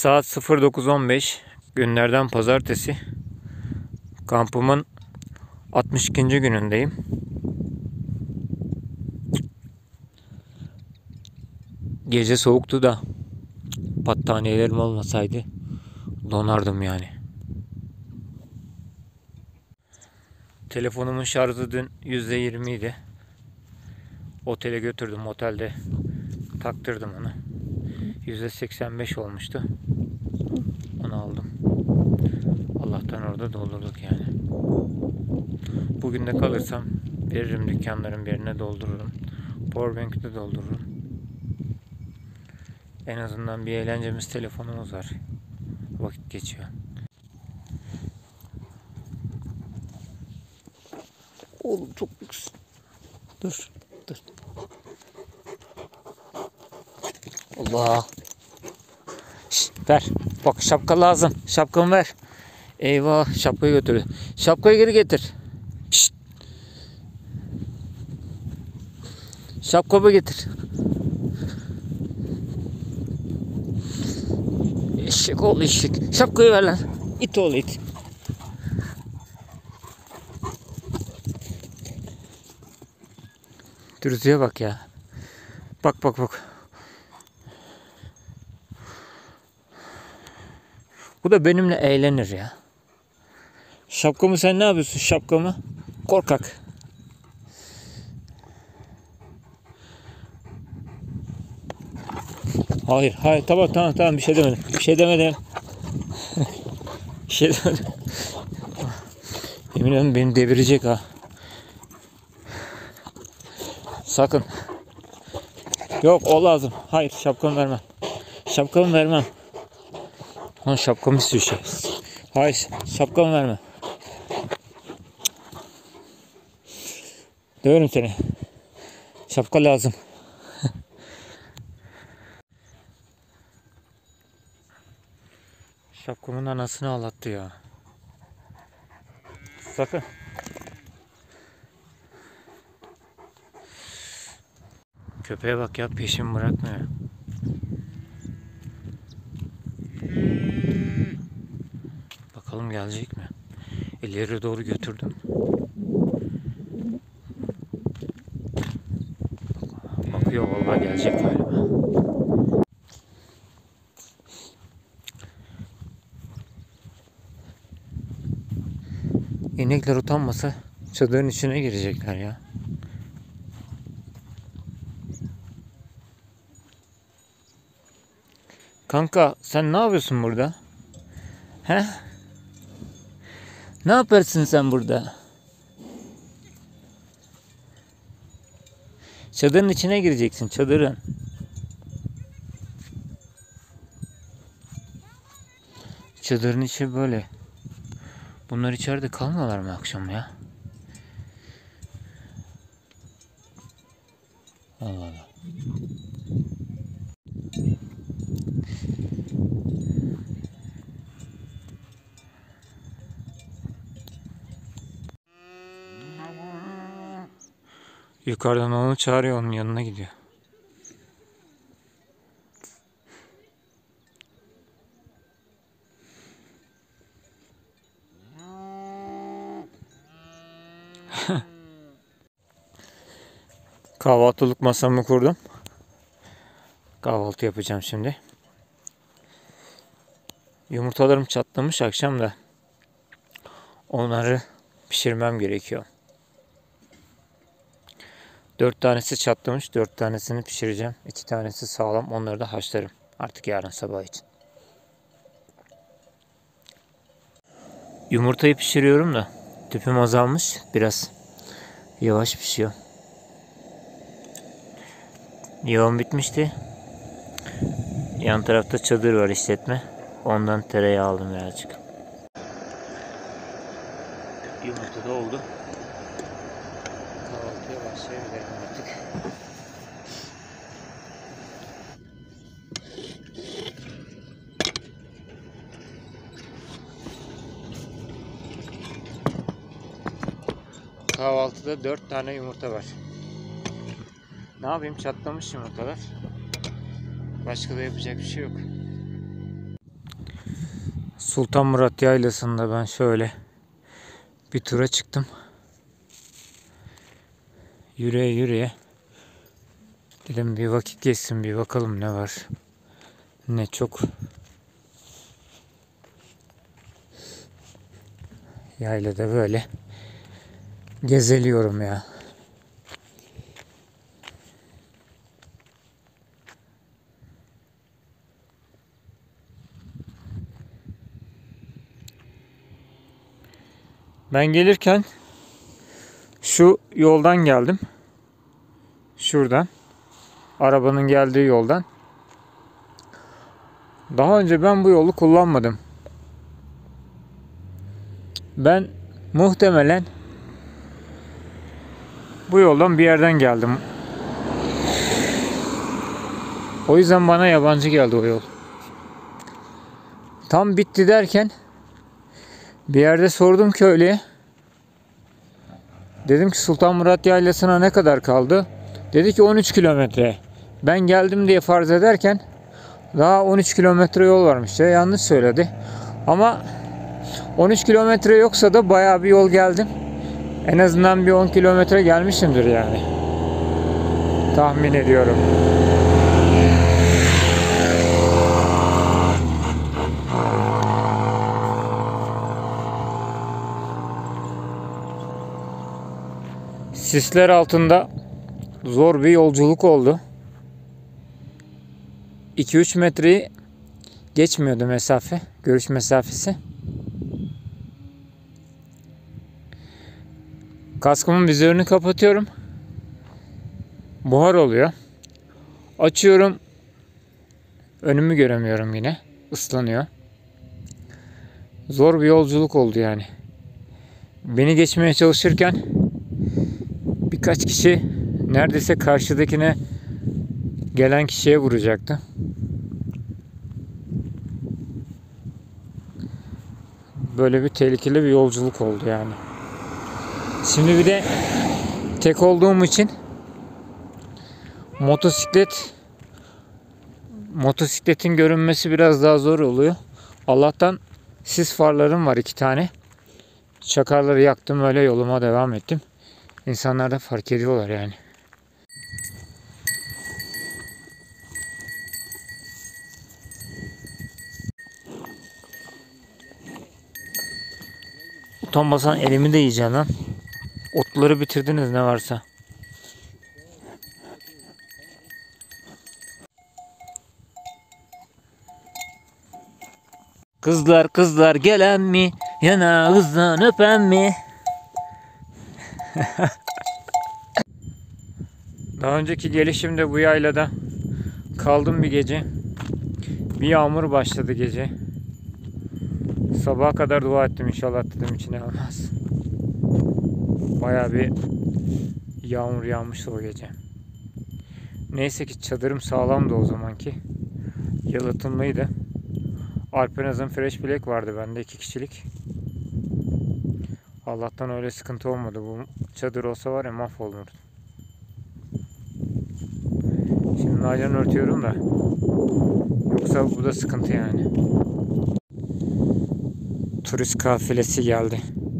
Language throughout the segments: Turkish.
Saat 09:15, günlerden pazartesi. Kampımın 62. günündeyim. Gece soğuktu da battaniyelerim olmasaydı donardım yani. Telefonumun şarjı dün %20 idi. Otele götürdüm, otelde taktırdım onu. %85 olmuştu. Onu aldım. Allah'tan orada doldurduk yani. Bugün de kalırsam veririm, dükkanların birine doldururum. Powerbank'te doldururum. En azından bir eğlencemiz, telefonumuz var. Vakit geçiyor. Oğlum çok lüks. Dur. Allah. Şişt, ver. Bak, şapka lazım. Şapkamı ver. Eyvah, şapkayı götürdü. Şapkayı geri getir. Şişt. Şapkamı getir. Eşek oğlu eşek. Şapkayı ver lan. İt oğlu it. Dürüzüye bak ya. Bak. Bu da benimle eğlenir ya. Şapkamı sen ne yapıyorsun, şapkamı? Korkak. Hayır tamam, bir şey demedim. Bir şey demedim. Yemin ederim beni devirecek ha. Sakın. Yok, o lazım. Hayır, şapkamı vermem. Şapkamı vermem. Lan şapkamı istiyor şey. Hayır, şapkamı verme. Döverim seni. Şapka lazım. Şapkamın anasını ağlattı ya. Sakın. Köpeğe bak ya, peşimi bırakmıyor. Bakalım gelecek mi? İleri doğru götürdüm. Bakıyor, vallahi gelecek galiba. İnekler utanmasa çadırın içine girecekler ya. Kanka, sen ne yapıyorsun burada? He? Ne yaparsın sen burada? Çadırın içine gireceksin, çadırın. Çadırın içi böyle. Bunlar içeride kalmıyorlar mı akşam ya? Allah Allah. Yukarıdan onu çağırıyor, onun yanına gidiyor. Kahvaltılık masamı kurdum. Kahvaltı yapacağım şimdi. Yumurtalarım çatlamış akşam da. Onları pişirmem gerekiyor. 4 tanesi çatlamış. 4 tanesini pişireceğim. 2 tanesi sağlam. Onları da haşlarım. Artık yarın sabah için. Yumurtayı pişiriyorum da tüpüm azalmış. Biraz yavaş pişiyor. Yağım bitmişti. Yan tarafta çadır var, işletme. Ondan tereyağı aldım birazcık. Yumurta da oldu. Kahvaltıya başlayabilirim artık. Kahvaltıda 4 tane yumurta var. Ne yapayım, çatlamış yumurtalar. Başka da yapacak bir şey yok. Sultanmurat Yaylası'nda ben şöyle bir tura çıktım. Yürüye yürüye dedim bir vakit geçsin, bir bakalım ne var ne çok. Yaylada böyle gezeliyorum ya. Ben gelirken şu yoldan geldim. Şuradan. Arabanın geldiği yoldan. Daha önce ben bu yolu kullanmadım. Ben muhtemelen bu yoldan bir yerden geldim. O yüzden bana yabancı geldi o yol. Tam bitti derken bir yerde sordum köylüye. Dedim ki Sultanmurat Yaylası'na ne kadar kaldı? Dedi ki 13 kilometre. Ben geldim diye farz ederken daha 13 kilometre yol varmış ya. Yanlış söyledi. Ama 13 kilometre yoksa da bayağı bir yol geldim. En azından bir 10 kilometre gelmişimdir yani. Tahmin ediyorum. Sisler altında zor bir yolculuk oldu. 2-3 metreyi geçmiyordu mesafe, görüş mesafesi. Kaskımın vizörünü kapatıyorum. Buhar oluyor. Açıyorum. Önümü göremiyorum yine. Islanıyor. Zor bir yolculuk oldu yani. Beni geçmeye çalışırken birkaç kişi neredeyse karşıdakine gelen kişiye vuracaktı. Böyle bir tehlikeli bir yolculuk oldu yani. Şimdi bir de tek olduğum için motosikletin görünmesi biraz daha zor oluyor. Allah'tan sis farlarım var 2 tane. Çakarları yaktım, öyle yoluma devam ettim. İnsanlar da fark ediyorlar yani. Utanmasan elimi de yiyeceksin lan. Otları bitirdiniz ne varsa. Kızlar kızlar gelen mi? Yanağınızdan öpen mi? Daha önceki gelişimde bu yaylada kaldım bir gece. Bir yağmur başladı gece. Sabaha kadar dua ettim, inşallah dedim içine almaz. Bayağı bir yağmur yağmıştı o gece. Neyse ki çadırım sağlamdı o zamanki. Yalıtımlıydı. Alpenaz'ın Fresh Black vardı bende, 2 kişilik. Allah'tan öyle sıkıntı olmadı. Bu çadır olsa var ya mahvolurdu. Şimdi naylon örtüyorum da. Yoksa bu da sıkıntı yani. Turist kafilesi geldi.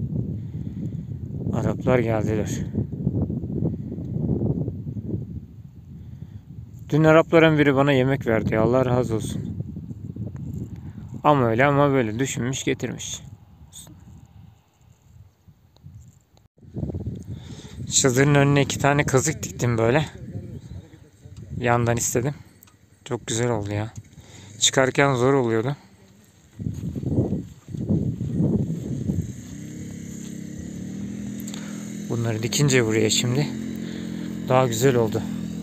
Araplar geldiler. Dün Arapların biri bana yemek verdi. Allah razı olsun. Ama öyle ama böyle düşünmüş getirmiş. Çadırın önüne 2 tane kazık diktim böyle. Yandan istedim. Çok güzel oldu ya. Çıkarken zor oluyordu. Bunları dikince buraya şimdi daha güzel oldu.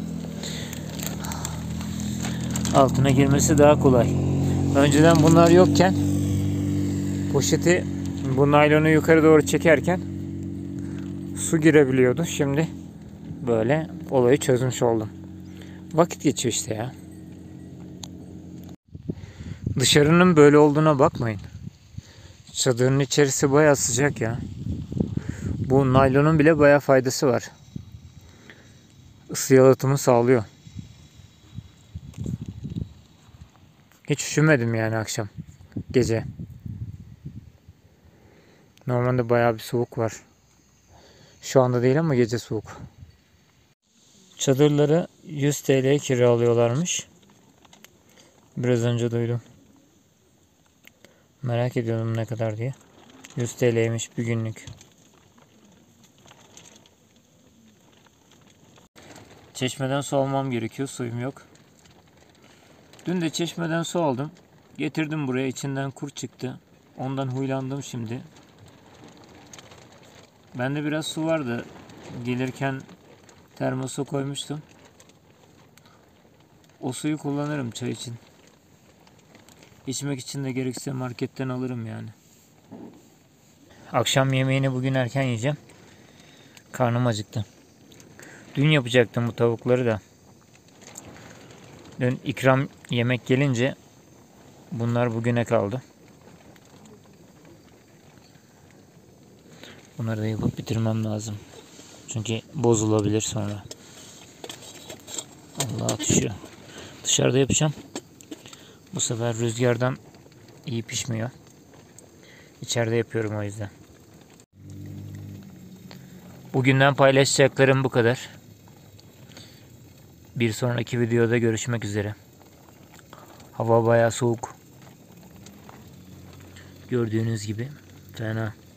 Altına girmesi daha kolay. Önceden bunlar yokken poşeti, bu naylonu yukarı doğru çekerken su girebiliyordu. Şimdi böyle olayı çözmüş oldum. Vakit geçiyor işte ya. Dışarının böyle olduğuna bakmayın. Çadırın içerisi bayağı sıcak ya. Bu naylonun bile bayağı faydası var. Isı yalıtımı sağlıyor. Hiç üşümedim yani akşam, gece. Normalde bayağı bir soğuk var. Şu anda değil ama gece soğuk. Çadırları 100 TL'ye kiralıyorlarmış. Biraz önce duydum. Merak ediyordum ne kadar diye. 100 TL'ymiş bir günlük. Çeşmeden su almam gerekiyor. Suyum yok. Dün de çeşmeden su aldım. Getirdim buraya. İçinden kurt çıktı. Ondan huylandım şimdi. Bende biraz su vardı. Gelirken termosa koymuştum. O suyu kullanırım çay için. İçmek için de gerekirse marketten alırım yani. Akşam yemeğini bugün erken yiyeceğim. Karnım acıktı. Dün yapacaktım bu tavukları da. Dün ikram yemek gelince bunlar bugüne kaldı. Bunları da yapıp bitirmem lazım. Çünkü bozulabilir sonra. Allah düşüyor. Dışarıda yapacağım. Bu sefer rüzgardan iyi pişmiyor. İçeride yapıyorum o yüzden. Bugünden paylaşacaklarım bu kadar. Bir sonraki videoda görüşmek üzere. Hava bayağı soğuk. Gördüğünüz gibi fena.